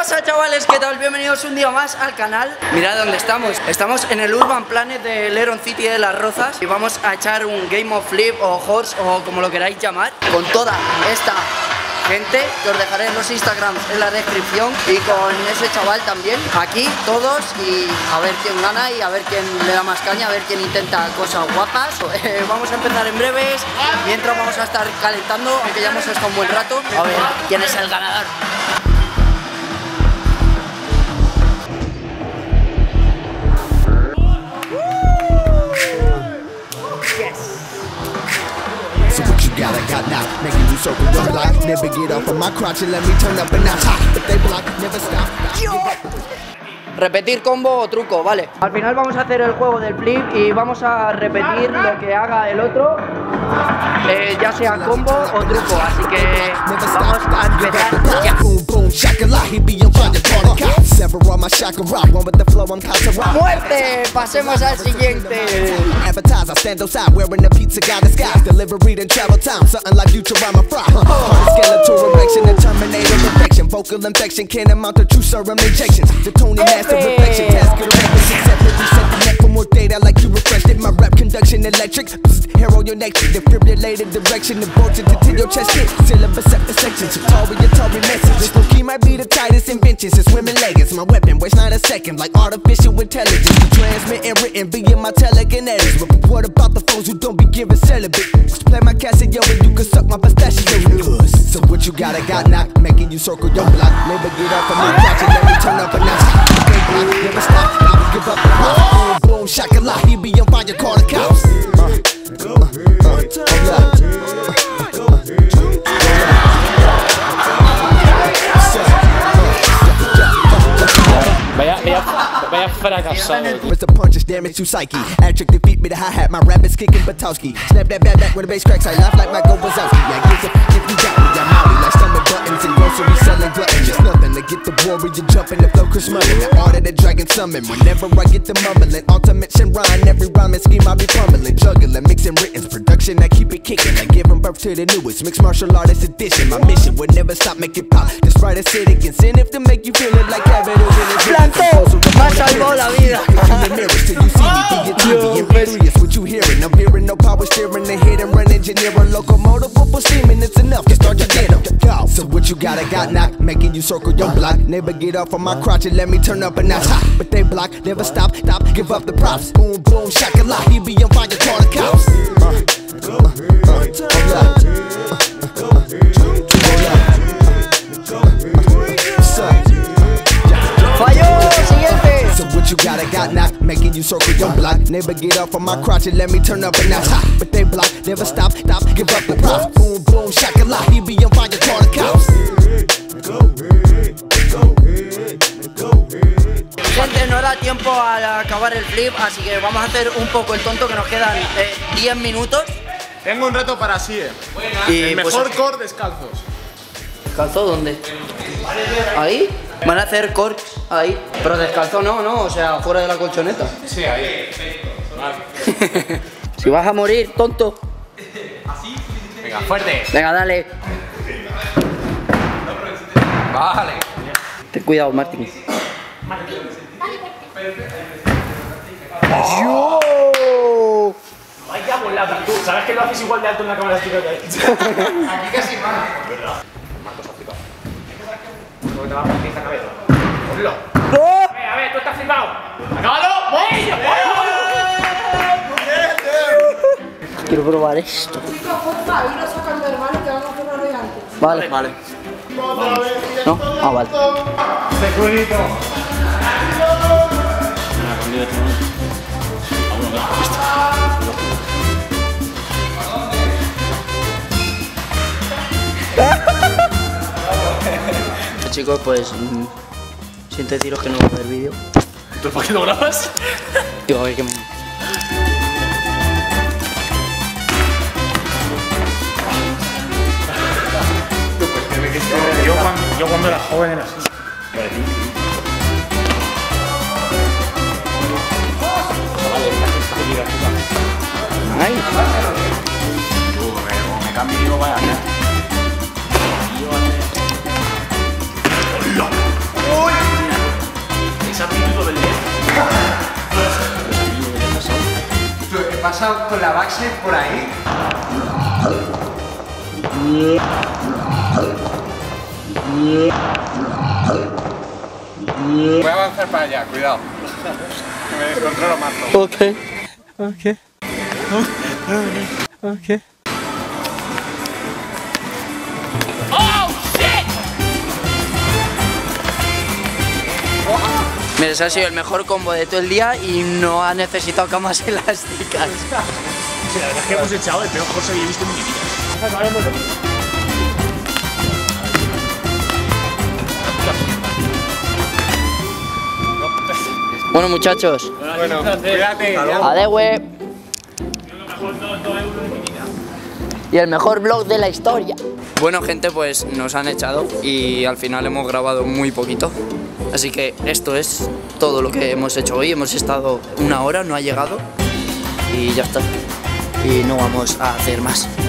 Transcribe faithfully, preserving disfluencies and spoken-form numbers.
pasa, chavales? ¿Qué tal? Bienvenidos un día más al canal. Mirad dónde estamos. Estamos en el Urban Planet de Leron City de Las Rozas y vamos a echar un Game of Flip o Horse o como lo queráis llamar con toda esta gente que os dejaré en los Instagrams en la descripción y con ese chaval también. Aquí todos y a ver quién gana y a ver quién le da más caña, a ver quién intenta cosas guapas. Eh, vamos a empezar en breves. Mientras vamos a estar calentando, aunque ya hemos estado un buen rato. A ver quién es el ganador. I got knocked, making you circle your block. Never get off of my crotch and let me turn up a notch. But they block, never stop. Repetir combo o truco, vale. Al final vamos a hacer el juego del flip y vamos a repetir lo que haga el otro, eh, ya sea combo o truco, así que vamos a empezar ya. ¡Muerte! Pasemos al siguiente. Reflection, task of the records, except if you set the neck for more data like you refreshed it. My rap conduction electric, hair on your neck, defibrillated direction, the voltage to your chest hit. Syllabus set the sections, Atari, Atari message. This key might be the tightest inventions, it's women leggings. My weapon waits not a second, like artificial intelligence. The transmitting written via my telekinetics. But what about the foes who don't be giving celibate? Just play my Casio and you can suck my pistachio. So what you got, I got knocked, making you circle your block. Never get off of my couch and let me turn up a notch. Never stop, never give up the rock. Boom, boom, shakalaka, he be on fire, call the cops. Vaya, vaya, vaya fracasado. Mister Punches, damage to psyche. Hat-trick defeat me the hi-hat, my rap is kicking Batowski. Snap that bat back when the bass cracks, I laugh like my Go Wazowski. I get it, if you got me, I'm Maui, like stomach buttons and grocery selling gluttons. Just nothing to get the warrior jumping, the flow Chris Mullin. The art of the dragon summon, whenever I get the mumbling. Ultimate Shinran, every rhyme and scheme I be pummeling. Juggling, mixing writtens, production, I keep it kicking. Like giving birth to the newest, mixed martial artist edition. My mission would never stop, make it pop. Just write a city incentive to make you feel it like capital in it. Blanco, me ha salvado la vida. What you hearing? I'm hearing no power steering, the hit and run engineer, a locomotive for steaming. It's enough to start your dinner. So what you got? I got knocked, making you circle your block. Never get off of my crotch and let me turn up a notch. But they block, never stop, stop, give up the props. Boom, boom, shakalaka, he be on fire, call the cops. Uh, uh, uh, Falló, siguiente. So what you got? I got knocked, making you circle your block. Never get off of my crotch and let me turn up a notch. But they block, never stop, stop, give up the props. Boom, boom, shakalaka, he be on fire, call the cops. Gente, no da tiempo a acabar el flip, así que vamos a hacer un poco el tonto, que nos quedan eh, diez minutos. Tengo un reto para Sie. Y el pues, mejor core descalzos. ¿Descalzo dónde? ¿Ahí? Van a hacer corks ahí. Pero descalzo no, no, o sea, fuera de la colchoneta. Sí, ahí. Vale. Si vas a morir, tonto. Venga, fuerte. Venga, dale. Vale. Ten cuidado, Martín. ¡Yo! Vaya volada, tú. ¿Sabes que lo haces igual de alto en la cámara chica que ahí? Aquí casi más. ¿Verdad? Marcos ha flipado. ¿Cómo te va a partir esta cabeza? Ponlo. ¡No! A ver, a ver, tú estás flipado. ¡Acábalo! ¡Voy! Quiero probar esto. Vale. Vale. ¿No? Ah, vale. Securito. Chicos, pues mmm, siento deciros que no voy a ver el vídeo. ¿Tú por qué lo grabas? Digo, a ver que me... Yo cuando, yo cuando era joven era así. Ay. Me cambio y digo, vaya, pasado con la backslide por ahí. Voy a avanzar para allá, cuidado. Que me descontrolo más. Ok. Ok. Ok. Mira, ese ha sido el mejor combo de todo el día y no ha necesitado camas elásticas. Sí, la verdad es que hemos echado el peor cosa que he visto en mi vida. Bueno, muchachos, Bueno, cuídate. adegüe. Y el mejor vlog de la historia. Bueno, gente, pues nos han echado y al final hemos grabado muy poquito. Así que esto es todo lo que hemos hecho hoy. Hemos estado una hora, no ha llegado y ya está. Y no vamos a hacer más.